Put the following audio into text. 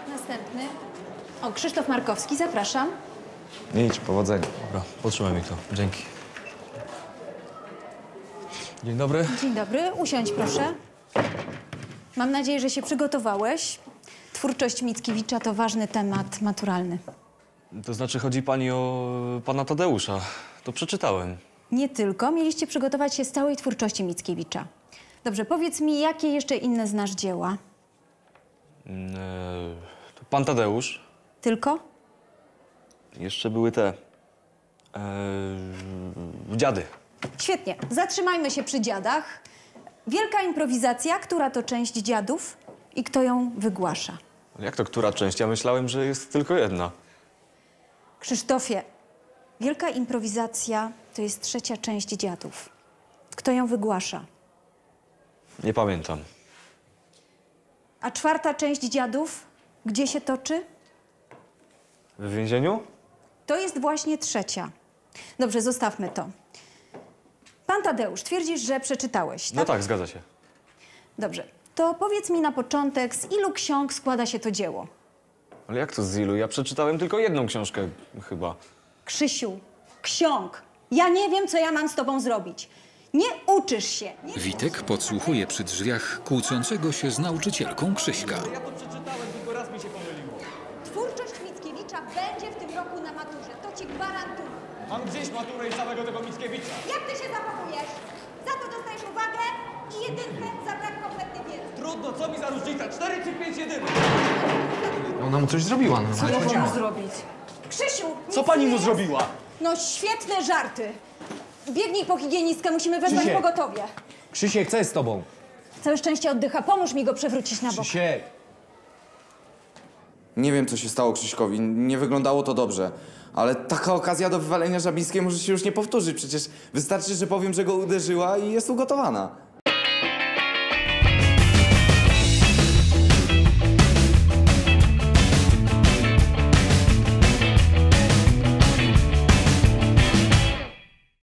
Następny. O, Krzysztof Markowski, zapraszam. Idź, powodzenia. Dobra, potrzymaj mi to. Dzięki. Dzień dobry. Dzień dobry, usiądź proszę. Mam nadzieję, że się przygotowałeś. Twórczość Mickiewicza to ważny temat maturalny. To znaczy chodzi pani o pana Tadeusza. To przeczytałem. Nie tylko, mieliście przygotować się z całej twórczości Mickiewicza. Dobrze, powiedz mi, jakie jeszcze inne znasz dzieła? To pan Tadeusz. Tylko? Jeszcze były te... dziady. Świetnie, zatrzymajmy się przy dziadach. Wielka improwizacja, która to część dziadów i kto ją wygłasza? Jak to która część? Ja myślałem, że jest tylko jedna. Krzysztofie, wielka improwizacja to jest trzecia część dziadów. Kto ją wygłasza? Nie pamiętam. A czwarta część dziadów, gdzie się toczy? W więzieniu? To jest właśnie trzecia. Dobrze, zostawmy to. Pan Tadeusz, twierdzisz, że przeczytałeś, tak? No tak, zgadza się. Dobrze, to powiedz mi na początek, z ilu ksiąg składa się to dzieło? Ale jak to z ilu? Ja przeczytałem tylko jedną książkę chyba. Krzysiu, ksiąg. Ja nie wiem, co ja mam z tobą zrobić. Nie uczysz się. Witek podsłuchuje przy drzwiach kłócącego się z nauczycielką Krzyśka. Ja to przeczytałem, tylko raz mi się pomyliło. Twórczość Mickiewicza będzie w tym roku na maturze. To ci gwarantuję. Mam gdzieś maturę i całego tego Mickiewicza. Jak ty się zachowujesz? Za to dostajesz uwagę i jedynkę za brak kompletnej wiedzy. Trudno, co mi za różnica? 4 czy 5 jedynych? Ona mu coś zrobiła, no. Co mogłam zrobić? Krzysiu! Co nic pani nie mu jest. zrobiła? No świetne żarty. Biegnij po higienistkę, musimy wezwać Krzysiek. pogotowie. Krzysiek, co jest z tobą? Całe szczęście oddycha, pomóż mi go przewrócić na bok. Krzysiek! Nie wiem, co się stało Krzyśkowi. Nie wyglądało to dobrze. Ale taka okazja do wywalenia Żabińskiej może się już nie powtórzyć. Przecież wystarczy, że powiem, że go uderzyła i jest ugotowana.